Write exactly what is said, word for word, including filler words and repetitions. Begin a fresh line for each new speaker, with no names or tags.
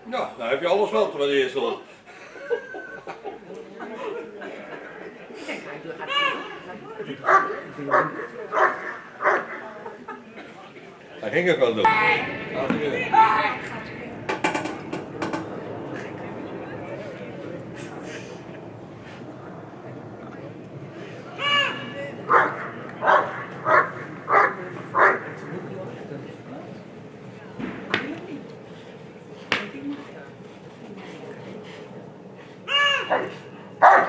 Nou, dan heb je alles wel te wat eerst al. Hij ging het wel doen.